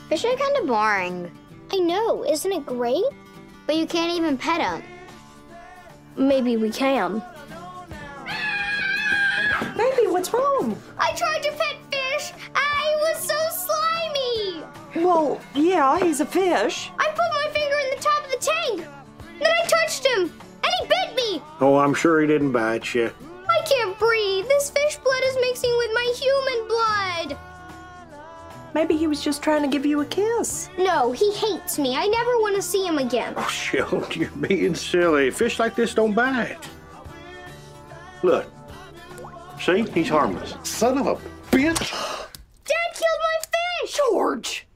Fish are kind of boring. I know, isn't it great? But you can't even pet them. Maybe we can. Baby, what's wrong? I tried to pet fish. I was so slimy. Well, yeah, he's a fish. I put my finger in the top of the tank. Then I touched him, and he bit me. Oh, I'm sure he didn't bite you. I can't breathe. This fish blood is mixing with my human blood. Maybe he was just trying to give you a kiss. No, he hates me. I never want to see him again. Oh, Sheldon, you're being silly. Fish like this don't bite. Look. See? He's harmless. Son of a bitch! Dad killed my fish! George!